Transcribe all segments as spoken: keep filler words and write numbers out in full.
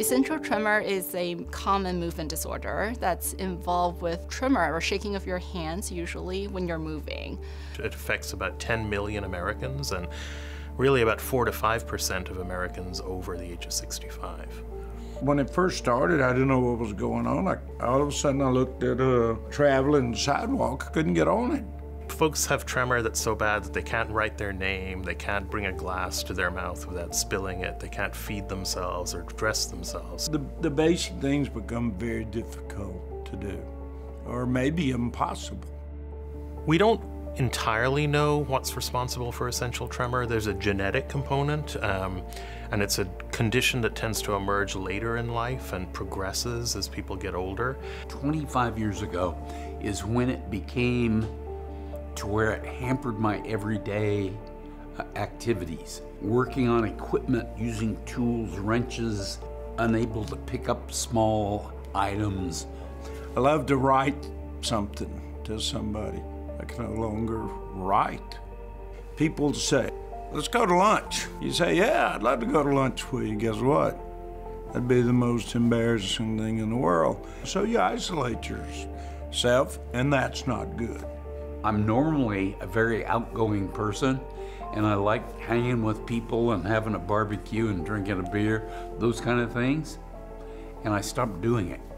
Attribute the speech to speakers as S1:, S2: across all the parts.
S1: Essential tremor is a common movement disorder that's involved with tremor or shaking of your hands, usually when you're moving.
S2: It affects about ten million Americans and really about four to five percent of Americans over the age of sixty-five.
S3: When it first started, I didn't know what was going on. I, all of a sudden, I looked at a traveling sidewalk. I couldn't get on it.
S2: Folks have tremor that's so bad that they can't write their name, they can't bring a glass to their mouth without spilling it, they can't feed themselves or dress themselves.
S3: The, the basic things become very difficult to do, or maybe impossible.
S2: We don't entirely know what's responsible for essential tremor. There's a genetic component, um, and it's a condition that tends to emerge later in life and progresses as people get older.
S4: twenty-five years ago is when it became to where it hampered my everyday uh, activities. Working on equipment, using tools, wrenches, unable to pick up small items.
S3: I love to write something to somebody. I can no longer write. People say, let's go to lunch. You say, yeah, I'd love to go to lunch with you. Guess what? That'd be the most embarrassing thing in the world. So you isolate yourself, and that's not good.
S4: I'm normally a very outgoing person, and I like hanging with people and having a barbecue and drinking a beer, those kind of things, and I stopped doing it.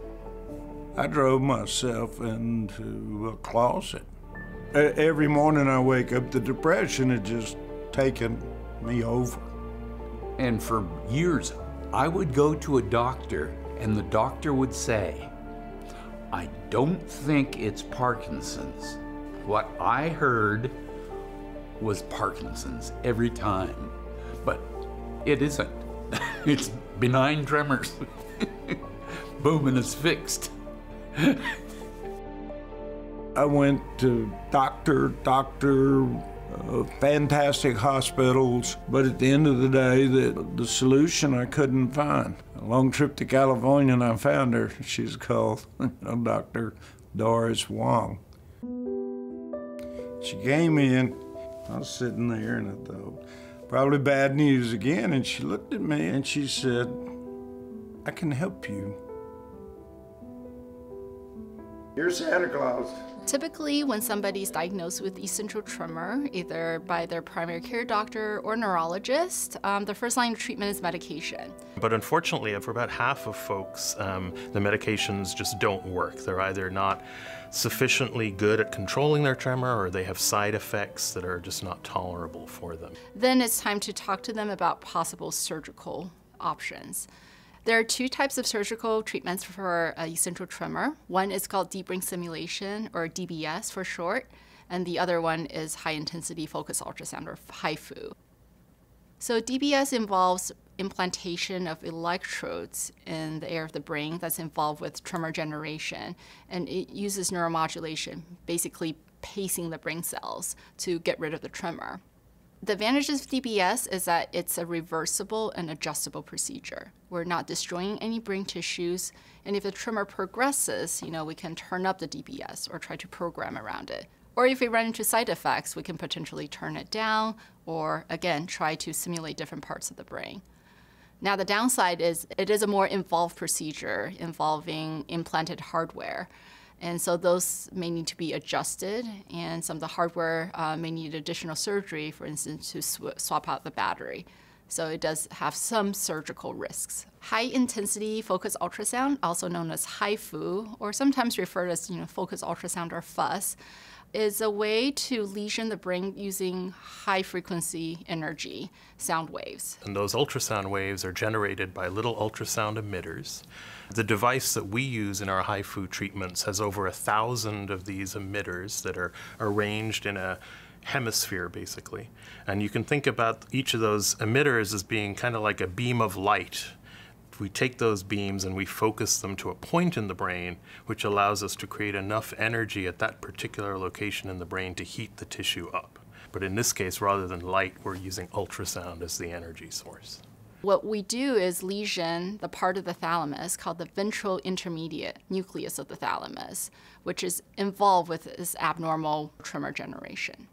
S3: I drove myself into a closet. Every morning I wake up, the depression had just taken me over.
S4: And for years, I would go to a doctor, and the doctor would say, I don't think it's Parkinson's. What I heard was Parkinson's every time, but it isn't. It's benign tremors. Boom, and it's fixed.
S3: I went to doctor, doctor, uh, fantastic hospitals, but at the end of the day, the, the solution I couldn't find. A long trip to California, and I found her. She's called Doctor Doris Wang. She came in, I was sitting there, and I thought, probably bad news again, and she looked at me and she said, I can help you. You're Santa Claus.
S1: Typically, when somebody's diagnosed with essential tremor, either by their primary care doctor or neurologist, um, the first line of treatment is medication.
S2: But unfortunately, for about half of folks, um, the medications just don't work. They're either not sufficiently good at controlling their tremor, or they have side effects that are just not tolerable for them.
S1: Then it's time to talk to them about possible surgical options. There are two types of surgical treatments for uh, essential tremor. One is called deep brain stimulation, or D B S for short, and the other one is high-intensity focused ultrasound, or H I F U. So D B S involves implantation of electrodes in the area of the brain that's involved with tremor generation, and it uses neuromodulation, basically pacing the brain cells to get rid of the tremor. The advantages of D B S is that it's a reversible and adjustable procedure. We're not destroying any brain tissues, and if the tremor progresses, you know, we can turn up the D B S or try to program around it. Or if we run into side effects, we can potentially turn it down or, again, try to simulate different parts of the brain. Now, the downside is it is a more involved procedure involving implanted hardware. And so those may need to be adjusted, and some of the hardware uh, may need additional surgery, for instance, to sw swap out the battery. So it does have some surgical risks. High-intensity focused ultrasound, also known as H I F U, or sometimes referred as you know, focused ultrasound or F U S, is a way to lesion the brain using high-frequency energy sound waves.
S2: And those ultrasound waves are generated by little ultrasound emitters. The device that we use in our H I F U treatments has over a thousand of these emitters that are arranged in a hemisphere, basically. And you can think about each of those emitters as being kind of like a beam of light. We take those beams and we focus them to a point in the brain, which allows us to create enough energy at that particular location in the brain to heat the tissue up. But in this case, rather than light, we're using ultrasound as the energy source.
S1: What we do is lesion the part of the thalamus called the ventral intermediate nucleus of the thalamus, which is involved with this abnormal tremor generation.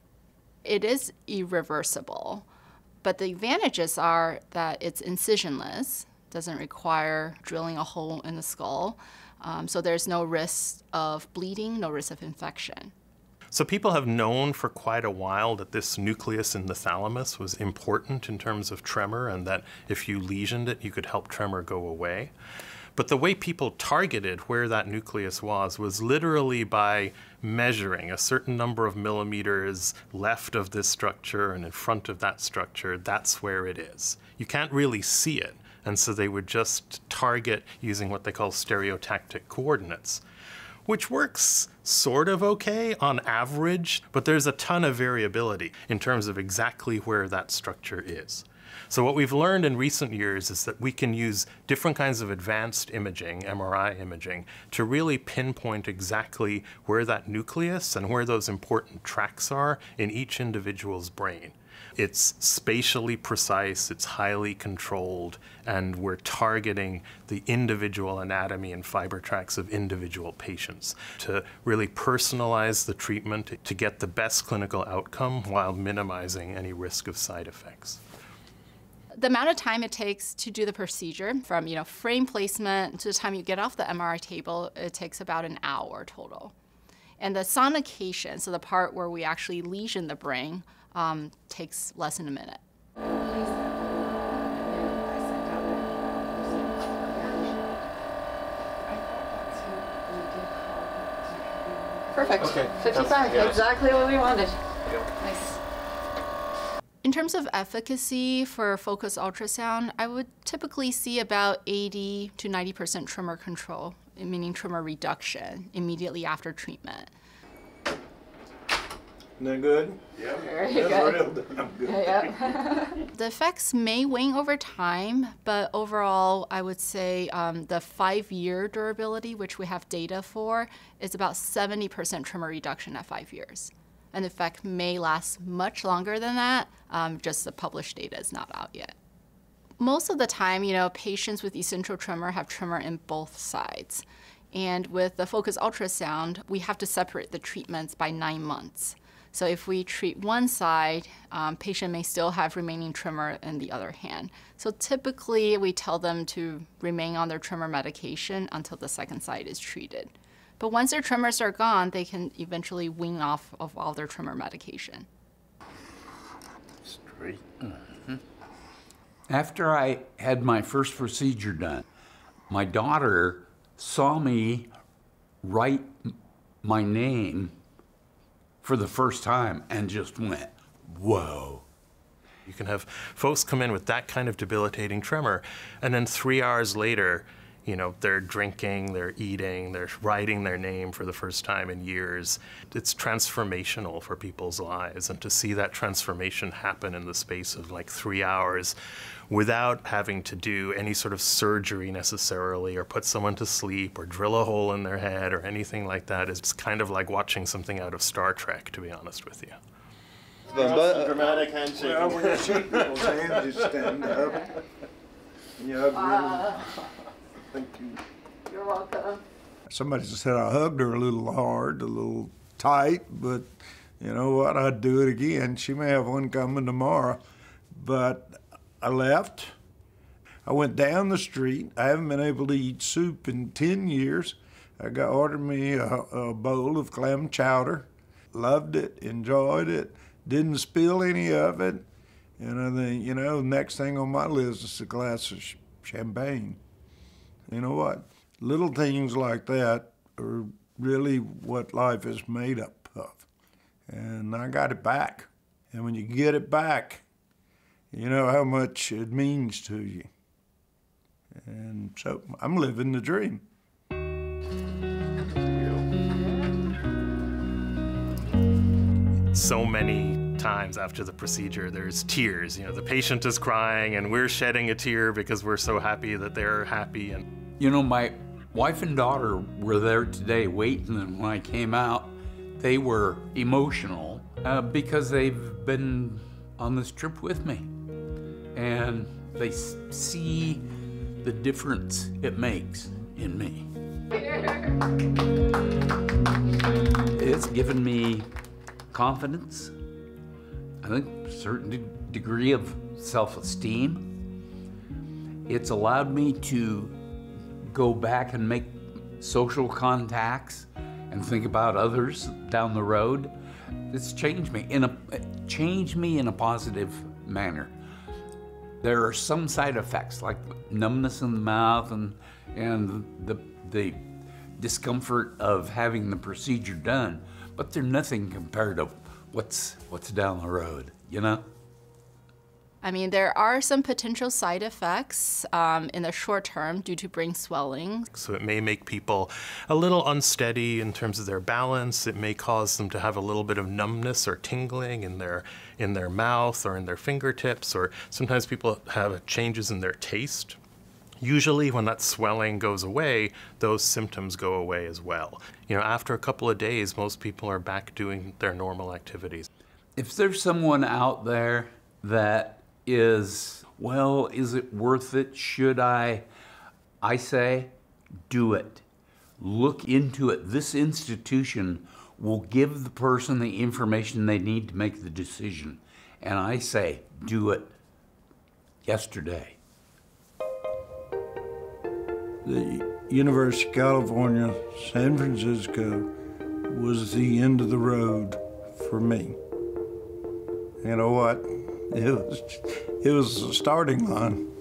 S1: It is irreversible, but the advantages are that it's incisionless. doesn't require drilling a hole in the skull. Um, so there's no risk of bleeding, no risk of infection.
S2: So people have known for quite a while that this nucleus in the thalamus was important in terms of tremor, and that if you lesioned it, you could help tremor go away. But the way people targeted where that nucleus was was literally by measuring a certain number of millimeters left of this structure and in front of that structure. That's where it is. You can't really see it. And so they would just target using what they call stereotactic coordinates, which works sort of okay on average, but there's a ton of variability in terms of exactly where that structure is. So what we've learned in recent years is that we can use different kinds of advanced imaging, M R I imaging, to really pinpoint exactly where that nucleus and where those important tracks are in each individual's brain. It's spatially precise, it's highly controlled, and we're targeting the individual anatomy and fiber tracks of individual patients to really personalize the treatment to get the best clinical outcome while minimizing any risk of side effects.
S1: The amount of time it takes to do the procedure, from you know frame placement to the time you get off the M R I table, it takes about an hour total. And the sonication, so the part where we actually lesion the brain, um, takes less than a minute. Perfect. Okay. fifty-five, yeah. Exactly what we wanted. Yep. Nice. In terms of efficacy for focused ultrasound, I would typically see about eighty to ninety percent tremor control, meaning tremor reduction, immediately after treatment.
S3: Isn't that good?
S1: Yeah. Very good.
S3: That's real damn good.
S1: Yeah. The effects may wane over time, but overall, I would say um, the five-year durability, which we have data for, is about seventy percent tremor reduction at five years. An effect may last much longer than that, um, just the published data is not out yet. Most of the time, you know, patients with essential tremor have tremor in both sides. And with the focused ultrasound, we have to separate the treatments by nine months. So if we treat one side, um, patient may still have remaining tremor in the other hand. So typically, we tell them to remain on their tremor medication until the second side is treated. But once their tremors are gone, they can eventually wean off of all their tremor medication.
S4: Straight. Mm-hmm. After I had my first procedure done, my daughter saw me write my name for the first time and just went, whoa.
S2: You can have folks come in with that kind of debilitating tremor, and then three hours later, you know, they're drinking, they're eating, they're writing their name for the first time in years. It's transformational for people's lives, and to see that transformation happen in the space of like three hours without having to do any sort of surgery necessarily, or put someone to sleep, or drill a hole in their head, or anything like that, is kind of like watching something out of Star Trek, to be honest with you.
S5: The dramatic handshake.
S3: Well, when you shake people's hands, you stand up. And you hug
S1: Uh,
S3: Thank you.
S1: You're welcome.
S3: Somebody said I hugged her a little hard, a little tight, but you know what? I'd do it again. She may have one coming tomorrow. But I left. I went down the street. I haven't been able to eat soup in ten years. I got ordered me a, a bowl of clam chowder. Loved it, enjoyed it, didn't spill any of it. And I think, you know, next thing on my list is a glass of sh champagne. You know what? Little things like that are really what life is made up of. And I got it back. And when you get it back, you know how much it means to you. And so I'm living the dream.
S2: So many times after the procedure, there's tears. You know, the patient is crying and we're shedding a tear because we're so happy that they're happy. And
S4: you know, my wife and daughter were there today waiting, and when I came out, they were emotional uh, because they've been on this trip with me. And they see the difference it makes in me. It's given me confidence, I think a certain de degree of self-esteem, It's allowed me to go back and make social contacts and think about others down the road. It's changed me in a changed me in a positive manner. There are some side effects like numbness in the mouth and and the the discomfort of having the procedure done, but they're nothing compared to what's what's down the road, you know?
S1: I mean, there are some potential side effects um, in the short term due to brain swelling.
S2: So it may make people a little unsteady in terms of their balance. It may cause them to have a little bit of numbness or tingling in their in their mouth or in their fingertips, or sometimes people have changes in their taste. Usually when that swelling goes away, those symptoms go away as well. You know, after a couple of days, most people are back doing their normal activities.
S4: If there's someone out there that is, well, is it worth it? Should I? I say, do it. Look into it. This institution will give the person the information they need to make the decision. And I say, do it yesterday.
S3: The University of California, San Francisco was the end of the road for me. You know what? It was, it was the starting line.